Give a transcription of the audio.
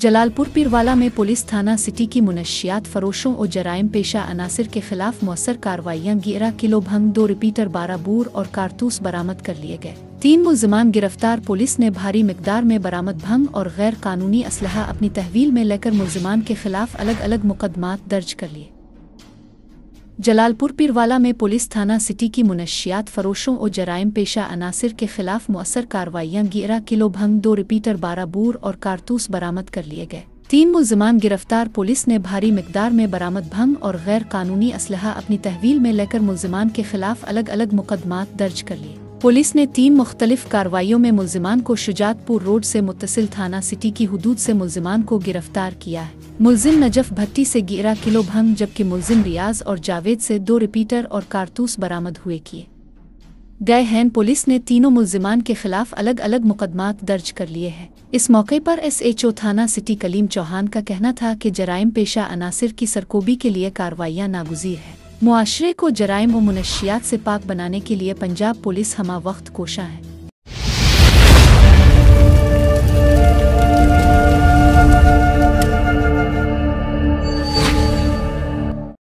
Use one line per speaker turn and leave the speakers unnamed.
जलालपुर पीरवाला में पुलिस थाना सिटी की मुनशियात फरोशों और जराइम पेशा अनासिर के खिलाफ मौसर कार्रवाइयाँ 11 किलो भंग, 2 रिपीटर, 12 बोर और कारतूस बरामद कर लिए गए। 3 मुल्जिमान गिरफ्तार। पुलिस ने भारी मिकदार में बरामद भंग और गैर कानूनी असलहा अपनी तहवील में लेकर मुल्जिमान के खिलाफ अलग अलग मुकदमात दर्ज कर लिए। जलालपुर पीरवाला में पुलिस थाना सिटी की मुनशियात फरोशों और जराइम पेशा अनासिर के खिलाफ मौसर कार्रवाइयाँ 11 किलो भंग, 2 रिपीटर, 12 बोर और कारतूस बरामद कर लिए गए। 3 मुल्जिमान गिरफ्तार। पुलिस ने भारी मिकदार में बरामद भंग और गैर कानूनी असलहा अपनी तहवील में लेकर मुल्जिमान के खिलाफ अलग अलग मुकदमात दर्ज कर लिए। पुलिस ने 3 मुख्तलिफ कार्रवाइयों में मुल्जिमान को शुजातपुर रोड से मुत्तसिल थाना सिटी की हुदूद से मुल्जिमान को गिरफ्तार किया है। मुल्जिम नजफ भट्टी से 11 किलो भंग जबकि मुल्जिम रियाज और जावेद से 2 रिपीटर और कारतूस बरामद हुए किए गए हैं। पुलिस ने तीनों मुल्जिमान के खिलाफ अलग अलग मुकदमात दर्ज कर लिए हैं। इस मौके पर SHO थाना सिटी कलीम चौहान का कहना था कि जराइम पेशा अनासिर की सरकोबी के लिए कार्रवाइयाँ नागुज़ीर है। मुआशरे को जराइम व मुनशियात से पाक बनाने के लिए पंजाब पुलिस हमा वक्त कोशा है।